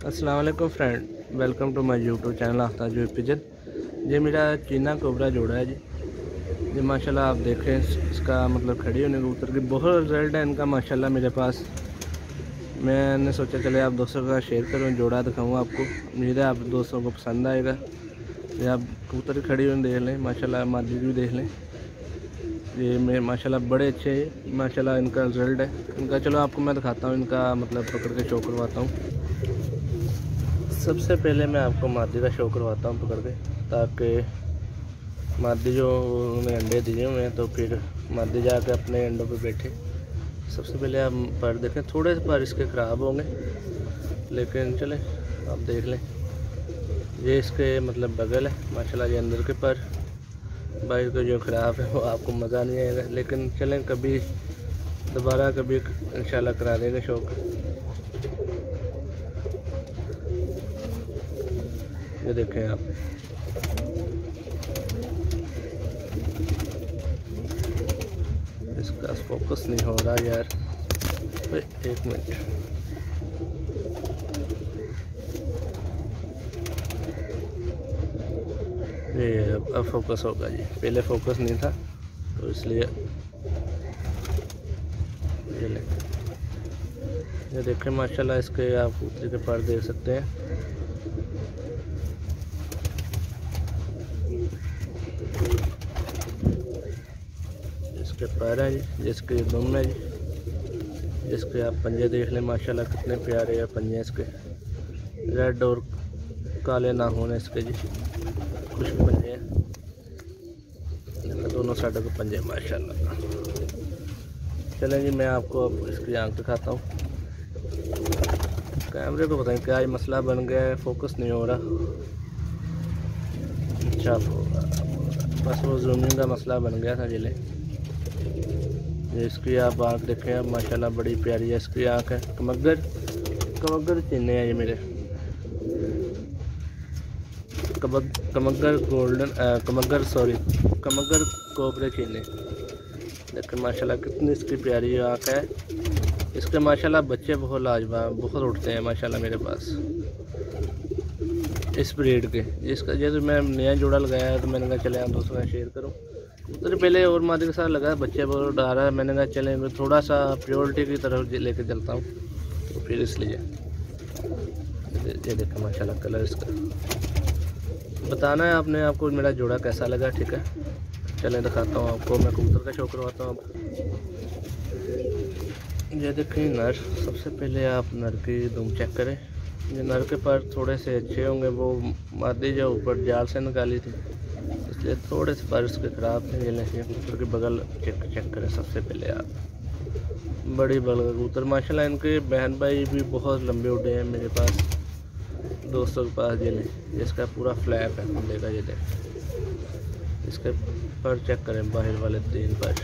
अस्सलाम वालेकुम friend, welcome to my YouTube channel Aftab जो पिजन। ये मेरा चीना कोबरा जोड़ा है जी माशाल्लाह आप देखें इसका मतलब खड़ी होने कबूतर की बहुत रिजल्ट है इनका माशाल्लाह मेरे पास। मैंने सोचा चले आप दोस्तों के साथ शेयर करूँ, जोड़ा दिखाऊँ आपको। उम्मीद है आप दोस्तों को पसंद आएगा। ये आप कबूतर खड़ी हुई देख लें माशाल्लाह, मादी भी देख लें। ये मेरे माशाल्लाह बड़े अच्छे हैं माशाल्लाह इनका रिजल्ट है इनका। चलो आपको मैं दिखाता हूँ इनका मतलब पकड़ के शो करवाता हूँ। सबसे पहले मैं आपको मादी का शो करवाता हूँ पकड़ के, ताकि मादी जो उन्हें अंडे दिए हुए हैं तो फिर मादी जाके अपने अंडों पे बैठे। सबसे पहले आप पर देखें, थोड़े से पर इसके ख़राब होंगे लेकिन चले आप देख लें। ये इसके मतलब बगल है माशाल्लाह, ये अंदर के पर बाहर का जो ख़राब है वो आपको मज़ा नहीं आएगा। लेकिन चलें कभी दोबारा कभी इंशाल्लाह करा देंगे शौक। ये देखें आप, इसका फोकस नहीं हो रहा यार, एक मिनट। ये अब फोकस होगा जी, पहले फोकस नहीं था तो इसलिए। ये देखें माशाल्लाह इसके आप कबूतर के पर देख सकते हैं। इसके पैर हैं जी, जिसके दुम है जी, जिसके आप पंजे देख लें माशाल्लाह कितने प्यारे हैं पंजे इसके। रेड और काले ना होने इसके जी, कुछ पंजे हैं, दोनों साइडों के पंजे माशाल्लाह। चलें जी मैं आपको अब इसकी आँख दिखाता हूँ। कैमरे को पता नहीं क्या मसला बन गया है, फोकस नहीं हो रहा। अच्छा होगा बस, वो जूमिंग का मसला बन गया था जिले। इसकी आप आँख देखें अब माशाल्लाह बड़ी प्यारी है इसकी आँख है। कमगर चीने हैं ये मेरे, कमगर गोल्डन कमगर कोबरे चीने। देखें माशाल्लाह कितनी इसकी प्यारी आँख है। इसके माशाल्लाह बच्चे बहुत लाजवाब बहुत उठते हैं माशाल्लाह मेरे पास इस ब्रीड के। इसका जैसे मैं नया जोड़ा लगाया है तो मैंने कहा चले आप दोस्तों से शेयर करूँ। तो पहले और मादी के साथ लगा, बच्चे बहुत डा रहा है, मैंने कहा चले मैं थोड़ा सा प्योरिटी की तरफ लेके चलता हूँ तो फिर इसलिए। ये देखें माशाल्लाह कलर इसका। बताना है आपने आपको मेरा जोड़ा कैसा लगा, ठीक है। चलें दिखाता हूँ आपको, मैं कबूतर का शो करवाता हूँ आपको। ये देखें नर, सबसे पहले आप नर की दुम चेक करें। ये नर के पर थोड़े से अच्छे होंगे, वो मादी जो ऊपर जाल से निकाली थी इसलिए थोड़े से पर उसके ख़राब थे। ये लेकिन कबूतर की बगल चेक करें सबसे पहले आप, बड़ी बगल कबूतर माशाल्लाह। इनके बहन भाई भी बहुत लंबे उड़े हैं मेरे पास दोस्तों के पास। ये नहीं, इसका पूरा फ्लैप है कुंडे का। ये देख इसके पर चेक करें, बाहर वाले 3 पर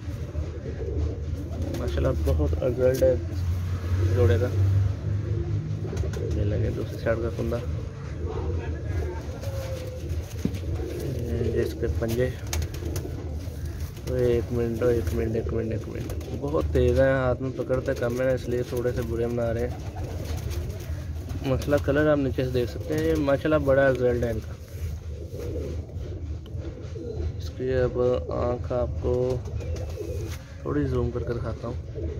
माशाल्लाह बहुत रिजल्ट है जोड़े का। ये लगे दूसरी साइड का कुंदा, इसके पंजे। एक मिनट बहुत तेज़ है, हाथ में पकड़ते कम है इसलिए थोड़े से बुरे बना रहे हैं। मसला कलर आप नीचे से देख सकते हैं, ये माशाल्लाह बड़ा रिजल्ट है इनका। इसकी अब आँख आपको थोड़ी जूम करके दिखाता हूँ।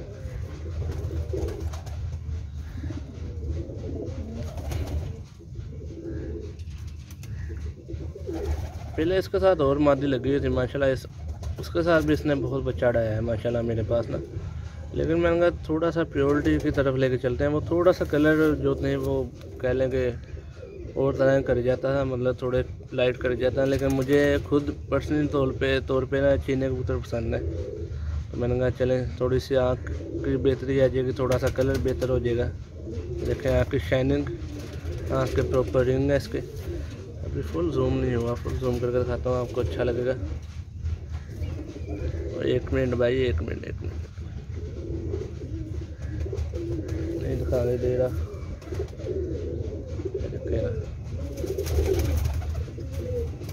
पहले इसके साथ और मादी लगी हुई थी माशाल्लाह, उसके साथ भी इसने बहुत बच्चा डाया है माशाल्लाह मेरे पास ना। लेकिन मैंने कहा थोड़ा सा प्योरिटी की तरफ लेके चलते हैं। वो थोड़ा सा कलर जो थे वो कह लें कि और तरह कर जाता था, मतलब थोड़े लाइट कर जाता है। लेकिन मुझे खुद पर्सनली तौर पे ना चीने कबूतर पसंद है, तो मैंने कहा चलें थोड़ी सी आँख की बेहतरी आ जाएगी, थोड़ा सा कलर बेहतर हो जाएगा। देखें आँख की शाइनिंग, आँख के प्रॉपर रिंग है इसके। अभी फुल जूम नहीं हुआ, फुल जूम करके दिखाता हूँ आपको, अच्छा लगेगा। एक मिनट भाई, एक मिनट नहीं दिखाने दे रहा।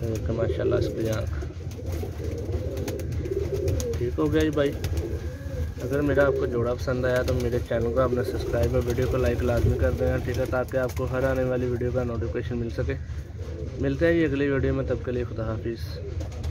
माशाल्लाह इसकी आँख ठीक हो गया जी भाई। अगर मेरा आपको जोड़ा पसंद आया तो मेरे चैनल को आपने सब्सक्राइब और वीडियो को लाइक लाजमी कर देना, ठीक है, ताकि आपको हर आने वाली वीडियो का नोटिफिकेशन मिल सके। मिलते हैं ये अगली वीडियो में, तब के लिए खुदा हाफिज़।